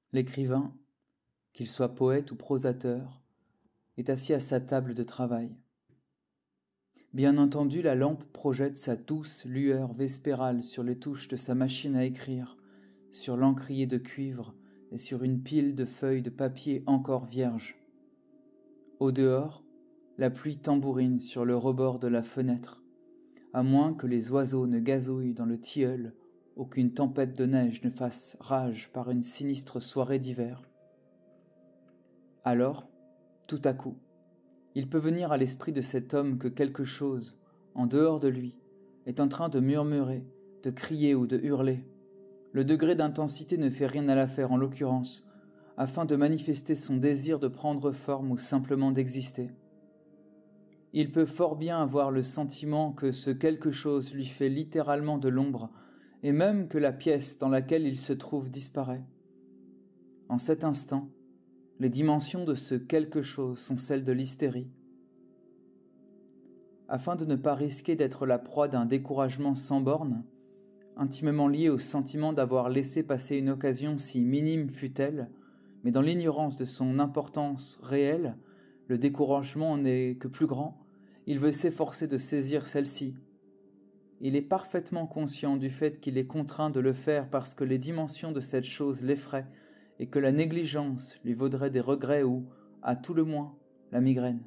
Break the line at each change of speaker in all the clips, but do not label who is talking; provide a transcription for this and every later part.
L'écrivain, qu'il soit poète ou prosateur, est assis à sa table de travail. Bien entendu, la lampe projette sa douce lueur vespérale sur les touches de sa machine à écrire, sur l'encrier de cuivre et sur une pile de feuilles de papier encore vierges. Au dehors, la pluie tambourine sur le rebord de la fenêtre, à moins que les oiseaux ne gazouillent dans le tilleul ou qu'une tempête de neige ne fasse rage par une sinistre soirée d'hiver. Alors, tout à coup, il peut venir à l'esprit de cet homme que quelque chose, en dehors de lui, est en train de murmurer, de crier ou de hurler. Le degré d'intensité ne fait rien à l'affaire en l'occurrence, afin de manifester son désir de prendre forme ou simplement d'exister. Il peut fort bien avoir le sentiment que ce quelque chose lui fait littéralement de l'ombre, et même que la pièce dans laquelle il se trouve disparaît. En cet instant, les dimensions de ce quelque chose sont celles de l'hystérie. Afin de ne pas risquer d'être la proie d'un découragement sans bornes, intimement lié au sentiment d'avoir laissé passer une occasion si minime fût-elle, mais dans l'ignorance de son importance réelle, le découragement n'est que plus grand, il veut s'efforcer de saisir celle-ci. Il est parfaitement conscient du fait qu'il est contraint de le faire parce que les dimensions de cette chose l'effraient et que la négligence lui vaudrait des regrets ou, à tout le moins, la migraine.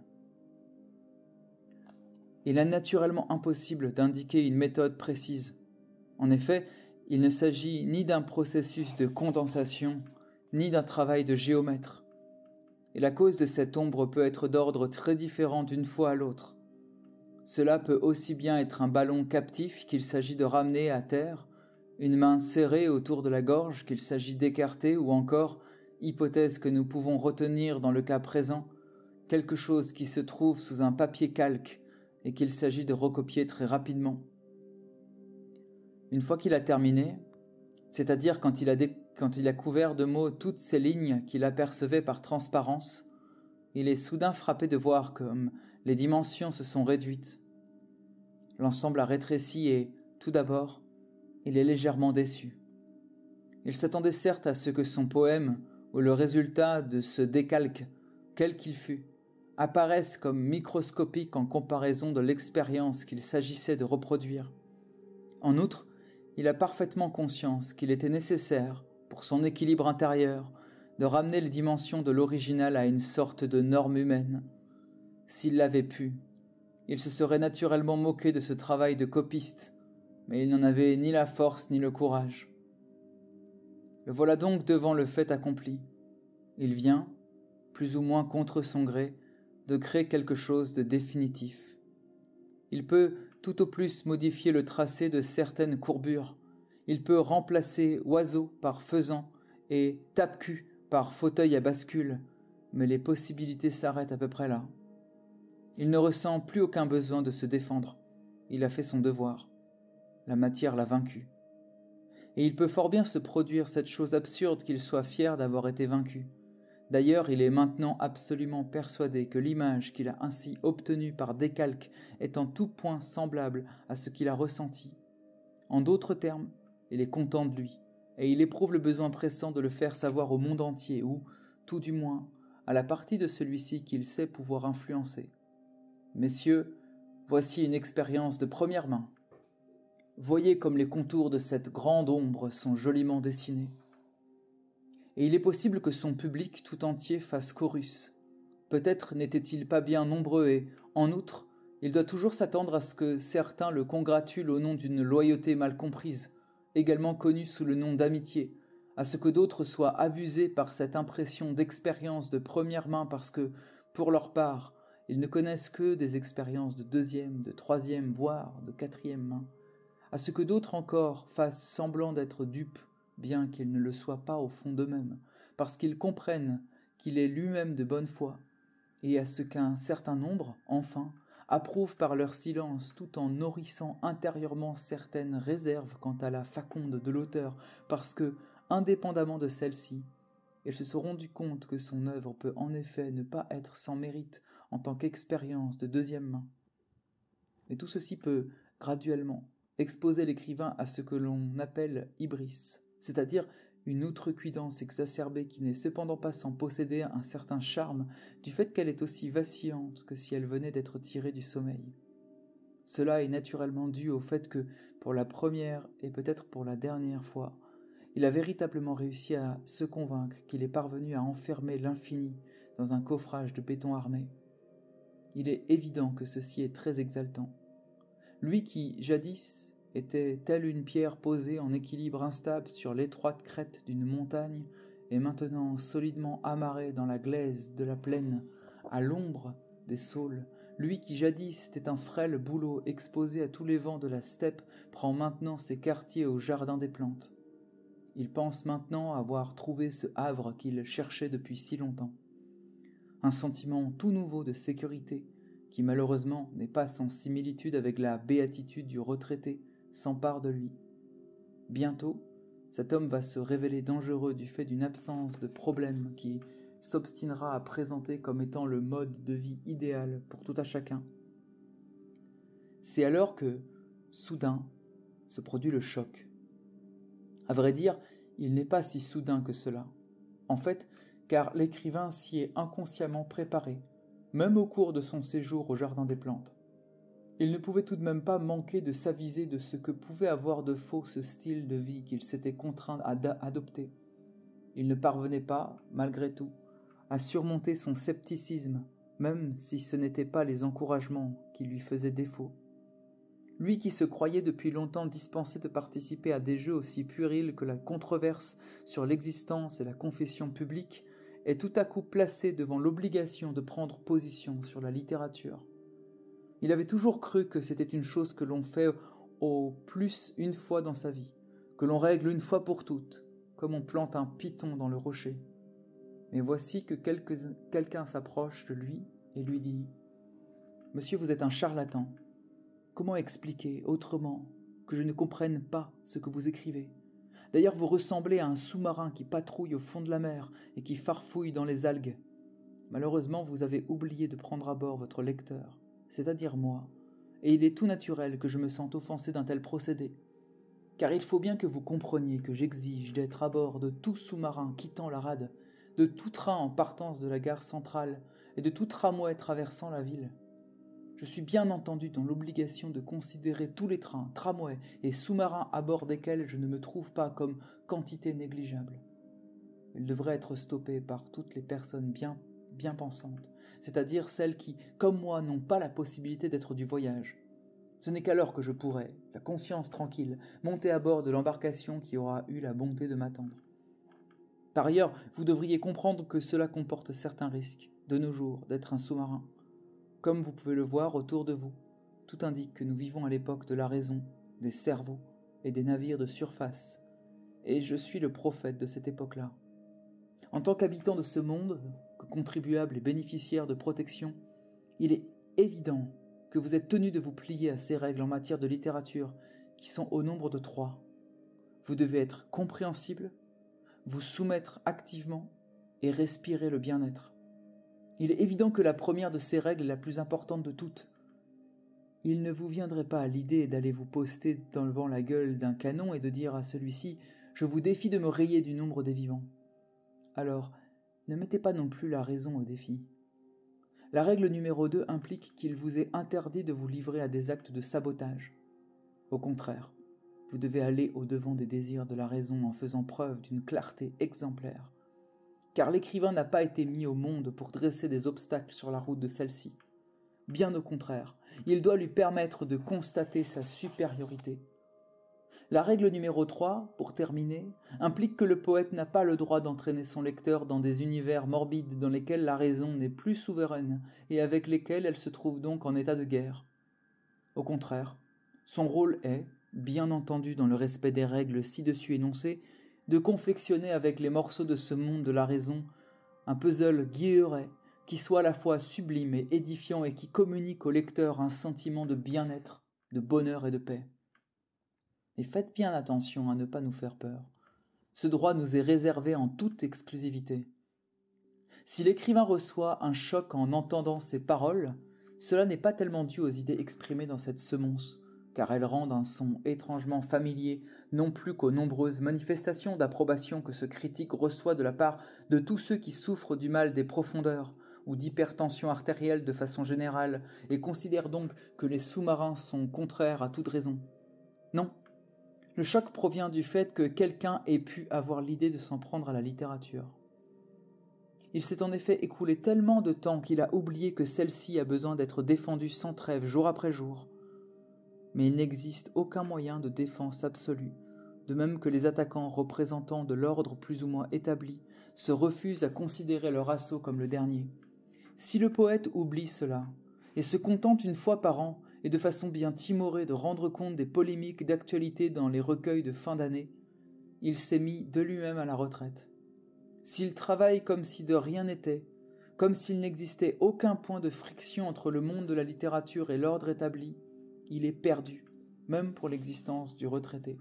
Il est naturellement impossible d'indiquer une méthode précise. En effet, il ne s'agit ni d'un processus de condensation, ni d'un travail de géomètre. Et la cause de cette ombre peut être d'ordre très différent d'une fois à l'autre. Cela peut aussi bien être un ballon captif qu'il s'agit de ramener à terre, une main serrée autour de la gorge qu'il s'agit d'écarter ou encore, hypothèse que nous pouvons retenir dans le cas présent, quelque chose qui se trouve sous un papier calque et qu'il s'agit de recopier très rapidement. Une fois qu'il a terminé, c'est-à-dire quand il a couvert de mots toutes ces lignes qu'il apercevait par transparence, il est soudain frappé de voir comme les dimensions se sont réduites. L'ensemble a rétréci et, tout d'abord, il est légèrement déçu. Il s'attendait certes à ce que son poème, ou le résultat de ce décalque, quel qu'il fût, apparaisse comme microscopique en comparaison de l'expérience qu'il s'agissait de reproduire. En outre, il a parfaitement conscience qu'il était nécessaire, pour son équilibre intérieur, de ramener les dimensions de l'original à une sorte de norme humaine. S'il l'avait pu, il se serait naturellement moqué de ce travail de copiste, mais il n'en avait ni la force ni le courage. Le voilà donc devant le fait accompli. Il vient, plus ou moins contre son gré, de créer quelque chose de définitif. Il peut tout au plus modifier le tracé de certaines courbures. Il peut remplacer oiseau par faisan et tape-cul par fauteuil à bascule, mais les possibilités s'arrêtent à peu près là. Il ne ressent plus aucun besoin de se défendre. Il a fait son devoir. La matière l'a vaincu. Et il peut fort bien se produire cette chose absurde qu'il soit fier d'avoir été vaincu. D'ailleurs, il est maintenant absolument persuadé que l'image qu'il a ainsi obtenue par décalque est en tout point semblable à ce qu'il a ressenti. En d'autres termes, il est content de lui, et il éprouve le besoin pressant de le faire savoir au monde entier ou, tout du moins, à la partie de celui-ci qu'il sait pouvoir influencer. Messieurs, voici une expérience de première main. Voyez comme les contours de cette grande ombre sont joliment dessinés. Et il est possible que son public tout entier fasse chorus. Peut-être n'était-il pas bien nombreux et, en outre, il doit toujours s'attendre à ce que certains le congratulent au nom d'une loyauté mal comprise, également connue sous le nom d'amitié, à ce que d'autres soient abusés par cette impression d'expérience de première main parce que, pour leur part, ils ne connaissent que des expériences de deuxième, de troisième, voire de quatrième main, à ce que d'autres encore fassent semblant d'être dupes, bien qu'ils ne le soient pas au fond d'eux-mêmes, parce qu'ils comprennent qu'il est lui-même de bonne foi, et à ce qu'un certain nombre, enfin, approuvent par leur silence tout en nourrissant intérieurement certaines réserves quant à la faconde de l'auteur, parce que, indépendamment de celle-ci, ils se sont rendus compte que son œuvre peut en effet ne pas être sans mérite en tant qu'expérience de deuxième main. Et tout ceci peut, graduellement, exposer l'écrivain à ce que l'on appelle hybris, c'est-à-dire une outrecuidance exacerbée qui n'est cependant pas sans posséder un certain charme du fait qu'elle est aussi vacillante que si elle venait d'être tirée du sommeil. Cela est naturellement dû au fait que, pour la première et peut-être pour la dernière fois, il a véritablement réussi à se convaincre qu'il est parvenu à enfermer l'infini dans un coffrage de béton armé. Il est évident que ceci est très exaltant. Lui qui, jadis, était telle une pierre posée en équilibre instable sur l'étroite crête d'une montagne, et maintenant solidement amarré dans la glaise de la plaine, à l'ombre des saules, lui qui jadis était un frêle bouleau exposé à tous les vents de la steppe, prend maintenant ses quartiers au jardin des plantes. Il pense maintenant avoir trouvé ce havre qu'il cherchait depuis si longtemps. Un sentiment tout nouveau de sécurité, qui malheureusement n'est pas sans similitude avec la béatitude du retraité, s'empare de lui. Bientôt, cet homme va se révéler dangereux du fait d'une absence de problème qui s'obstinera à présenter comme étant le mode de vie idéal pour tout à chacun. C'est alors que, soudain, se produit le choc. À vrai dire, il n'est pas si soudain que cela. En fait, car l'écrivain s'y est inconsciemment préparé, même au cours de son séjour au Jardin des Plantes. Il ne pouvait tout de même pas manquer de s'aviser de ce que pouvait avoir de faux ce style de vie qu'il s'était contraint à adopter. Il ne parvenait pas, malgré tout, à surmonter son scepticisme, même si ce n'étaient pas les encouragements qui lui faisaient défaut. Lui qui se croyait depuis longtemps dispensé de participer à des jeux aussi puérils que la controverse sur l'existence et la confession publique, est tout à coup placé devant l'obligation de prendre position sur la littérature. Il avait toujours cru que c'était une chose que l'on fait au plus une fois dans sa vie, que l'on règle une fois pour toutes, comme on plante un python dans le rocher. Mais voici que quelqu'un s'approche de lui et lui dit « Monsieur, vous êtes un charlatan. Comment expliquer autrement que je ne comprenne pas ce que vous écrivez ? D'ailleurs, vous ressemblez à un sous-marin qui patrouille au fond de la mer et qui farfouille dans les algues. Malheureusement, vous avez oublié de prendre à bord votre lecteur, c'est-à-dire moi, et il est tout naturel que je me sente offensé d'un tel procédé. Car il faut bien que vous compreniez que j'exige d'être à bord de tout sous-marin quittant la rade, de tout train en partance de la gare centrale et de tout tramway traversant la ville. Je suis bien entendu dans l'obligation de considérer tous les trains, tramways et sous-marins à bord desquels je ne me trouve pas comme quantité négligeable. Ils devraient être stoppés par toutes les personnes bien pensantes, c'est-à-dire celles qui, comme moi, n'ont pas la possibilité d'être du voyage. Ce n'est qu'alors que je pourrai, la conscience tranquille, monter à bord de l'embarcation qui aura eu la bonté de m'attendre. Par ailleurs, vous devriez comprendre que cela comporte certains risques, de nos jours, d'être un sous-marin. Comme vous pouvez le voir autour de vous, tout indique que nous vivons à l'époque de la raison, des cerveaux et des navires de surface, et je suis le prophète de cette époque-là. En tant qu'habitant de ce monde, que contribuable et bénéficiaire de protection, il est évident que vous êtes tenu de vous plier à ces règles en matière de littérature, qui sont au nombre de 3. Vous devez être compréhensible, vous soumettre activement et respirer le bien-être. Il est évident que la première de ces règles est la plus importante de toutes. Il ne vous viendrait pas à l'idée d'aller vous poster devant la gueule d'un canon et de dire à celui-ci « Je vous défie de me rayer du nombre des vivants ». Alors, ne mettez pas non plus la raison au défi. La règle numéro 2 implique qu'il vous est interdit de vous livrer à des actes de sabotage. Au contraire, vous devez aller au-devant des désirs de la raison en faisant preuve d'une clarté exemplaire. Car l'écrivain n'a pas été mis au monde pour dresser des obstacles sur la route de celle-ci. Bien au contraire, il doit lui permettre de constater sa supériorité. La règle numéro 3, pour terminer, implique que le poète n'a pas le droit d'entraîner son lecteur dans des univers morbides dans lesquels la raison n'est plus souveraine et avec lesquels elle se trouve donc en état de guerre. Au contraire, son rôle est, bien entendu dans le respect des règles ci-dessus énoncées, de confectionner avec les morceaux de ce monde de la raison un puzzle guilleret qui soit à la fois sublime et édifiant et qui communique au lecteur un sentiment de bien-être, de bonheur et de paix. Et faites bien attention à ne pas nous faire peur. Ce droit nous est réservé en toute exclusivité. Si l'écrivain reçoit un choc en entendant ces paroles, cela n'est pas tellement dû aux idées exprimées dans cette semonce, car elles rendent un son étrangement familier, non plus qu'aux nombreuses manifestations d'approbation que ce critique reçoit de la part de tous ceux qui souffrent du mal des profondeurs, ou d'hypertension artérielle de façon générale, et considèrent donc que les sous-marins sont contraires à toute raison. Non, le choc provient du fait que quelqu'un ait pu avoir l'idée de s'en prendre à la littérature. Il s'est en effet écoulé tellement de temps qu'il a oublié que celle-ci a besoin d'être défendue sans trêve, jour après jour. Mais il n'existe aucun moyen de défense absolue, de même que les attaquants représentants de l'ordre plus ou moins établi se refusent à considérer leur assaut comme le dernier. Si le poète oublie cela, et se contente une fois par an, et de façon bien timorée de rendre compte des polémiques d'actualité dans les recueils de fin d'année, il s'est mis de lui-même à la retraite. S'il travaille comme si de rien n'était, comme s'il n'existait aucun point de friction entre le monde de la littérature et l'ordre établi, il est perdu, même pour l'existence du retraité.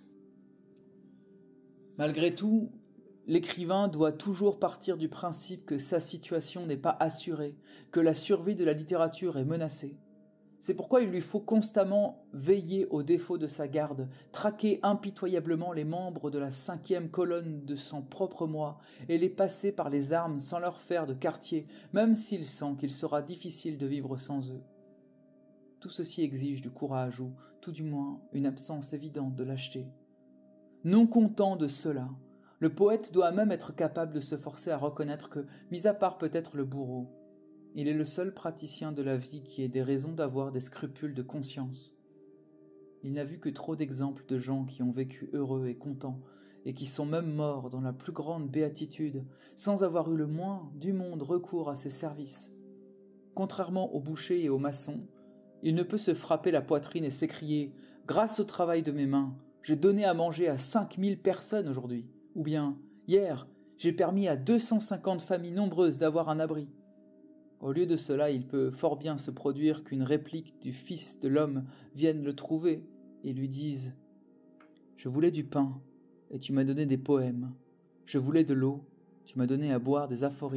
Malgré tout, l'écrivain doit toujours partir du principe que sa situation n'est pas assurée, que la survie de la littérature est menacée. C'est pourquoi il lui faut constamment veiller aux défauts de sa garde, traquer impitoyablement les membres de la 5e colonne de son propre moi et les passer par les armes sans leur faire de quartier, même s'il sent qu'il sera difficile de vivre sans eux. Tout ceci exige du courage ou, tout du moins, une absence évidente de lâcheté. Non content de cela, le poète doit même être capable de se forcer à reconnaître que, mis à part peut-être le bourreau, il est le seul praticien de la vie qui ait des raisons d'avoir des scrupules de conscience. Il n'a vu que trop d'exemples de gens qui ont vécu heureux et contents, et qui sont même morts dans la plus grande béatitude, sans avoir eu le moins du monde recours à ses services. Contrairement aux bouchers et aux maçons, il ne peut se frapper la poitrine et s'écrier « Grâce au travail de mes mains, j'ai donné à manger à 5000 personnes aujourd'hui » ou bien « Hier, j'ai permis à 250 familles nombreuses d'avoir un abri ». Au lieu de cela, il peut fort bien se produire qu'une réplique du Fils de l'homme vienne le trouver et lui dise « Je voulais du pain, et tu m'as donné des poèmes. Je voulais de l'eau, tu m'as donné à boire des aphorismes. »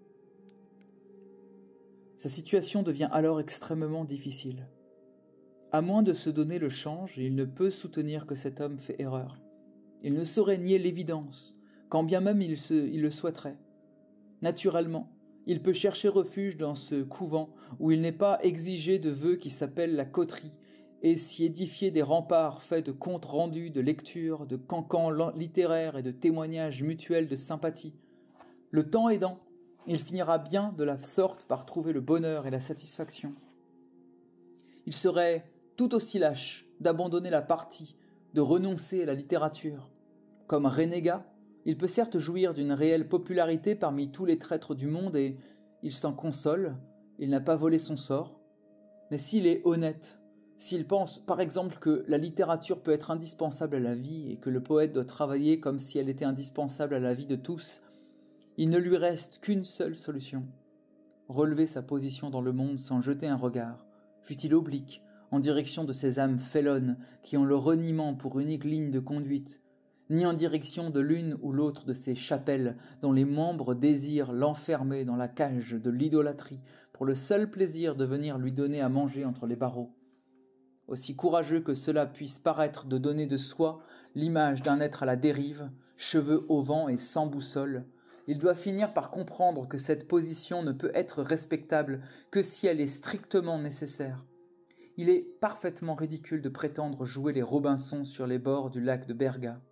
Sa situation devient alors extrêmement difficile. À moins de se donner le change, il ne peut soutenir que cet homme fait erreur. Il ne saurait nier l'évidence, quand bien même il le souhaiterait. Naturellement, il peut chercher refuge dans ce couvent où il n'est pas exigé de vœux qui s'appellent la coterie et s'y édifier des remparts faits de comptes rendus, de lectures, de cancans littéraires et de témoignages mutuels de sympathie. Le temps aidant, il finira bien de la sorte par trouver le bonheur et la satisfaction. Il serait tout aussi lâche d'abandonner la partie, de renoncer à la littérature. Comme renégat, il peut certes jouir d'une réelle popularité parmi tous les traîtres du monde et il s'en console, il n'a pas volé son sort. Mais s'il est honnête, s'il pense par exemple que la littérature peut être indispensable à la vie et que le poète doit travailler comme si elle était indispensable à la vie de tous, il ne lui reste qu'une seule solution. Relever sa position dans le monde sans jeter un regard, fût-il oblique, en direction de ces âmes félonnes qui ont le reniement pour unique ligne de conduite, ni en direction de l'une ou l'autre de ces chapelles dont les membres désirent l'enfermer dans la cage de l'idolâtrie pour le seul plaisir de venir lui donner à manger entre les barreaux. Aussi courageux que cela puisse paraître de donner de soi l'image d'un être à la dérive, cheveux au vent et sans boussole, il doit finir par comprendre que cette position ne peut être respectable que si elle est strictement nécessaire. Il est parfaitement ridicule de prétendre jouer les Robinson sur les bords du lac de Berga.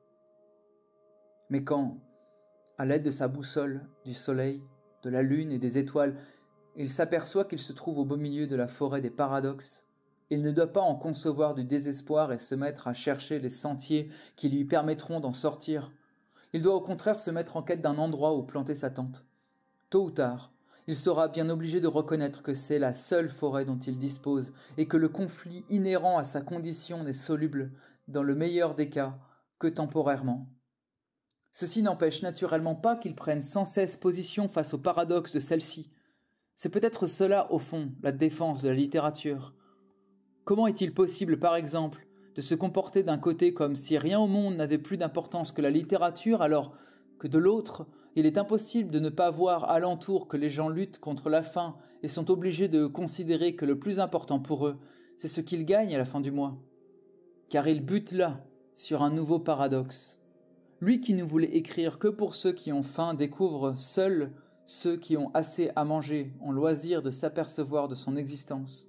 Mais quand, à l'aide de sa boussole, du soleil, de la lune et des étoiles, il s'aperçoit qu'il se trouve au beau milieu de la forêt des paradoxes, il ne doit pas en concevoir du désespoir et se mettre à chercher les sentiers qui lui permettront d'en sortir. Il doit au contraire se mettre en quête d'un endroit où planter sa tente. Tôt ou tard, il sera bien obligé de reconnaître que c'est la seule forêt dont il dispose et que le conflit inhérent à sa condition n'est soluble, dans le meilleur des cas, que temporairement. Ceci n'empêche naturellement pas qu'il prenne sans cesse position face au paradoxe de celle-ci. C'est peut-être cela, au fond, la défense de la littérature. Comment est-il possible, par exemple, de se comporter d'un côté comme si rien au monde n'avait plus d'importance que la littérature, alors que de l'autre, il est impossible de ne pas voir alentour que les gens luttent contre la faim et sont obligés de considérer que le plus important pour eux, c'est ce qu'il gagne à la fin du mois. Car il bute là, sur un nouveau paradoxe. Lui qui ne voulait écrire que pour ceux qui ont faim découvre seuls ceux qui ont assez à manger, ont loisir de s'apercevoir de son existence.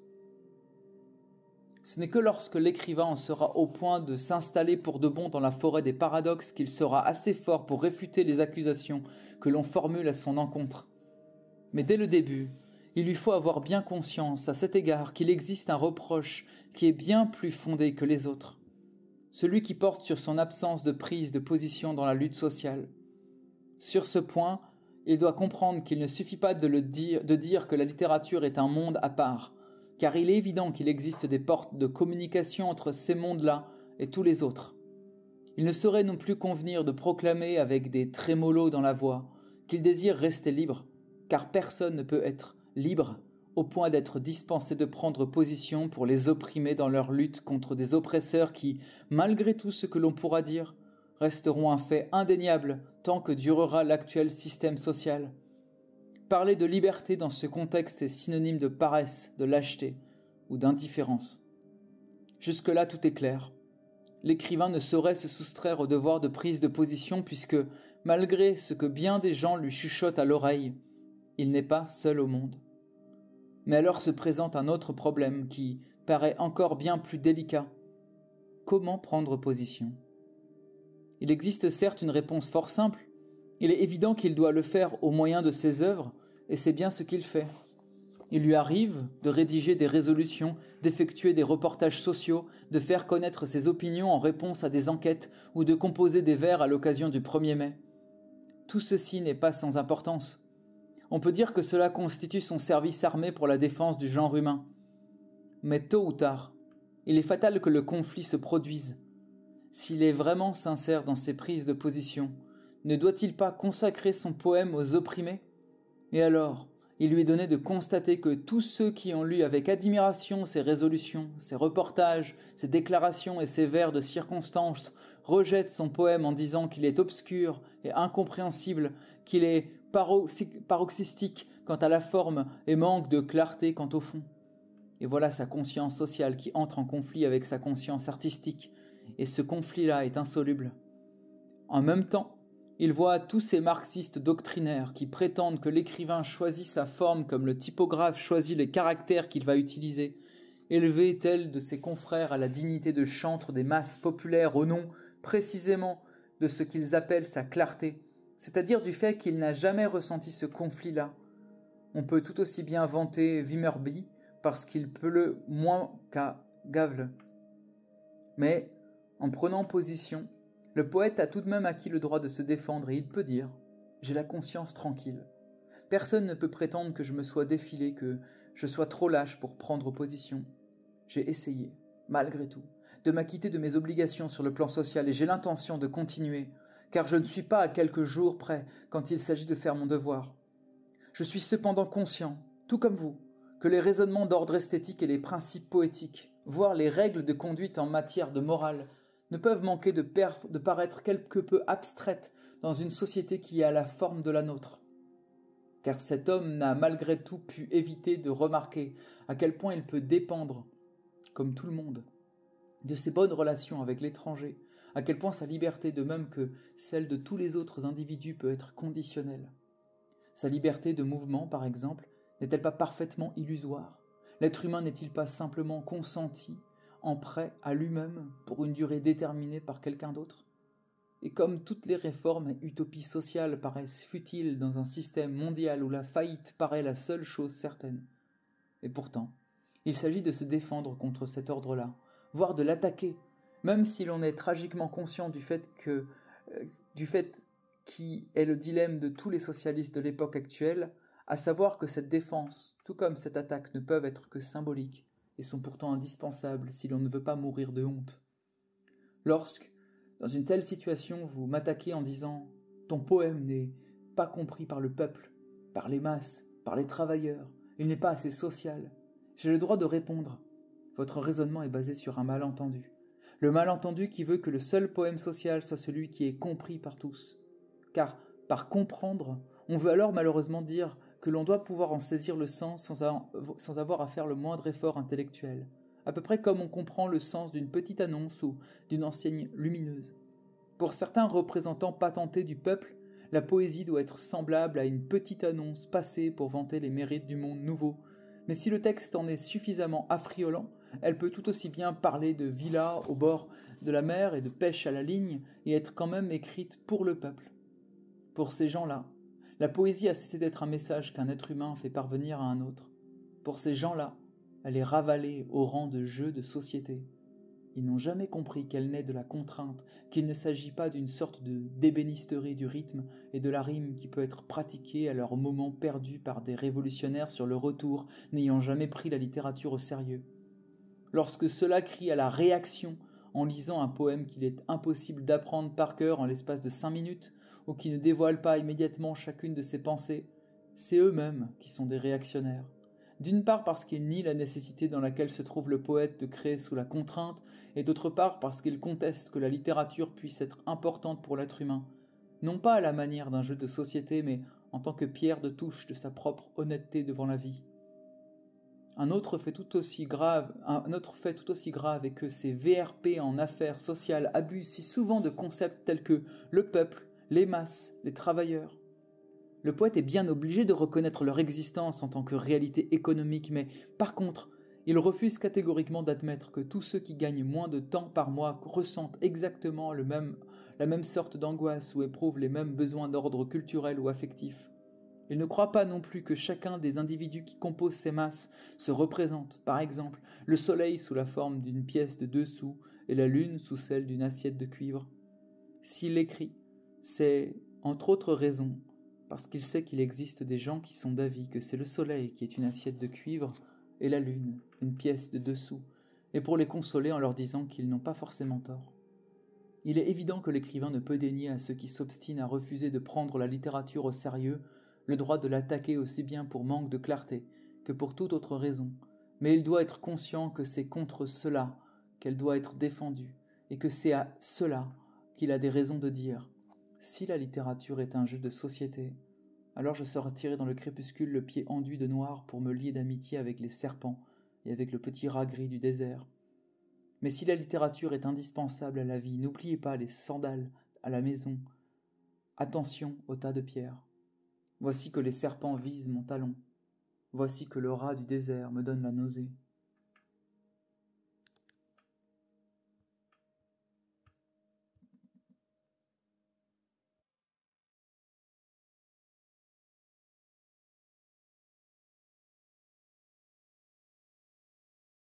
Ce n'est que lorsque l'écrivain en sera au point de s'installer pour de bon dans la forêt des paradoxes qu'il sera assez fort pour réfuter les accusations que l'on formule à son encontre. Mais dès le début, il lui faut avoir bien conscience à cet égard qu'il existe un reproche qui est bien plus fondé que les autres, celui qui porte sur son absence de prise de position dans la lutte sociale. Sur ce point, il doit comprendre qu'il ne suffit pas de dire que la littérature est un monde à part, car il est évident qu'il existe des portes de communication entre ces mondes-là et tous les autres. Il ne saurait non plus convenir de proclamer avec des trémolos dans la voix qu'il désire rester libre, car personne ne peut être libre au point d'être dispensé de prendre position pour les opprimer dans leur lutte contre des oppresseurs qui, malgré tout ce que l'on pourra dire, resteront un fait indéniable tant que durera l'actuel système social. Parler de liberté dans ce contexte est synonyme de paresse, de lâcheté ou d'indifférence. Jusque-là, tout est clair. L'écrivain ne saurait se soustraire au devoir de prise de position puisque, malgré ce que bien des gens lui chuchotent à l'oreille, il n'est pas seul au monde. Mais alors se présente un autre problème qui paraît encore bien plus délicat. Comment prendre position ? Il existe certes une réponse fort simple. Il est évident qu'il doit le faire au moyen de ses œuvres, et c'est bien ce qu'il fait. Il lui arrive de rédiger des résolutions, d'effectuer des reportages sociaux, de faire connaître ses opinions en réponse à des enquêtes ou de composer des vers à l'occasion du 1er mai. Tout ceci n'est pas sans importance. On peut dire que cela constitue son service armé pour la défense du genre humain. Mais tôt ou tard, il est fatal que le conflit se produise. S'il est vraiment sincère dans ses prises de position, ne doit-il pas consacrer son poème aux opprimés ? Et alors, il lui est donné de constater que tous ceux qui ont lu avec admiration ses résolutions, ses reportages, ses déclarations et ses vers de circonstance rejettent son poème en disant qu'il est obscur et incompréhensible, qu'il est paroxystique quant à la forme et manque de clarté quant au fond. Et voilà sa conscience sociale qui entre en conflit avec sa conscience artistique, et ce conflit-là est insoluble. En même temps, il voit tous ces marxistes doctrinaires qui prétendent que l'écrivain choisit sa forme comme le typographe choisit les caractères qu'il va utiliser, élevés tels de ses confrères à la dignité de chantre des masses populaires au nom, précisément, de ce qu'ils appellent sa clarté, c'est-à-dire du fait qu'il n'a jamais ressenti ce conflit-là. On peut tout aussi bien vanter Vimmerby parce qu'il pleut moins qu'à Gavle. Mais, en prenant position, le poète a tout de même acquis le droit de se défendre et il peut dire « J'ai la conscience tranquille. Personne ne peut prétendre que je me sois défilé, que je sois trop lâche pour prendre position. J'ai essayé, malgré tout, de m'acquitter de mes obligations sur le plan social et j'ai l'intention de continuer, car je ne suis pas à quelques jours près quand il s'agit de faire mon devoir. Je suis cependant conscient, tout comme vous, que les raisonnements d'ordre esthétique et les principes poétiques, voire les règles de conduite en matière de morale, ne peuvent manquer de paraître quelque peu abstraites dans une société qui a la forme de la nôtre. Car cet homme n'a malgré tout pu éviter de remarquer à quel point il peut dépendre, comme tout le monde, de ses bonnes relations avec l'étranger, à quel point sa liberté, de même que celle de tous les autres individus, peut être conditionnelle. Sa liberté de mouvement, par exemple, n'est-elle pas parfaitement illusoire ? L'être humain n'est-il pas simplement consenti, en prêt à lui-même pour une durée déterminée par quelqu'un d'autre ? Et comme toutes les réformes et utopies sociales paraissent futiles dans un système mondial où la faillite paraît la seule chose certaine, et pourtant, il s'agit de se défendre contre cet ordre-là, voire de l'attaquer, même si l'on est tragiquement conscient du fait qui est le dilemme de tous les socialistes de l'époque actuelle, à savoir que cette défense, tout comme cette attaque, ne peuvent être que symboliques et sont pourtant indispensables si l'on ne veut pas mourir de honte. Lorsque, dans une telle situation, vous m'attaquez en disant « Ton poème n'est pas compris par le peuple, par les masses, par les travailleurs, il n'est pas assez social », j'ai le droit de répondre « Votre raisonnement est basé sur un malentendu. Le malentendu qui veut que le seul poème social soit celui qui est compris par tous. Car, par comprendre, on veut alors malheureusement dire que l'on doit pouvoir en saisir le sens sans avoir à faire le moindre effort intellectuel, à peu près comme on comprend le sens d'une petite annonce ou d'une enseigne lumineuse. Pour certains représentants patentés du peuple, la poésie doit être semblable à une petite annonce passée pour vanter les mérites du monde nouveau. Mais si le texte en est suffisamment affriolant, elle peut tout aussi bien parler de villas au bord de la mer et de pêche à la ligne et être quand même écrite pour le peuple. Pour ces gens-là, la poésie a cessé d'être un message qu'un être humain fait parvenir à un autre. Pour ces gens-là, elle est ravalée au rang de jeu de société. Ils n'ont jamais compris qu'elle naît de la contrainte, qu'il ne s'agit pas d'une sorte de d'ébénisterie du rythme et de la rime qui peut être pratiquée à leur moment perdu par des révolutionnaires sur le retour, n'ayant jamais pris la littérature au sérieux. Lorsque ceux-là crient à la réaction en lisant un poème qu'il est impossible d'apprendre par cœur en l'espace de 5 minutes, ou qui ne dévoile pas immédiatement chacune de ses pensées, c'est eux-mêmes qui sont des réactionnaires. D'une part parce qu'ils nient la nécessité dans laquelle se trouve le poète de créer sous la contrainte, et d'autre part parce qu'ils contestent que la littérature puisse être importante pour l'être humain, non pas à la manière d'un jeu de société, mais en tant que pierre de touche de sa propre honnêteté devant la vie. Un autre fait tout aussi grave est que ces VRP en affaires sociales abusent si souvent de concepts tels que le peuple, les masses, les travailleurs. Le poète est bien obligé de reconnaître leur existence en tant que réalité économique, mais par contre, il refuse catégoriquement d'admettre que tous ceux qui gagnent moins de temps par mois ressentent exactement la même sorte d'angoisse ou éprouvent les mêmes besoins d'ordre culturel ou affectif. Il ne croit pas non plus que chacun des individus qui composent ces masses se représente, par exemple, le soleil sous la forme d'une pièce de 2 sous et la lune sous celle d'une assiette de cuivre. S'il écrit, c'est, entre autres raisons, parce qu'il sait qu'il existe des gens qui sont d'avis que c'est le soleil qui est une assiette de cuivre et la lune une pièce de 2 sous, et pour les consoler en leur disant qu'ils n'ont pas forcément tort. Il est évident que l'écrivain ne peut dénier à ceux qui s'obstinent à refuser de prendre la littérature au sérieux le droit de l'attaquer aussi bien pour manque de clarté que pour toute autre raison, mais il doit être conscient que c'est contre cela qu'elle doit être défendue, et que c'est à cela qu'il a des raisons de dire « Si la littérature est un jeu de société, alors je sortirai dans le crépuscule le pied enduit de noir pour me lier d'amitié avec les serpents et avec le petit rat gris du désert. Mais si la littérature est indispensable à la vie, n'oubliez pas les sandales à la maison. Attention au tas de pierres. Voici que les serpents visent mon talon. Voici que le rat du désert me donne la nausée.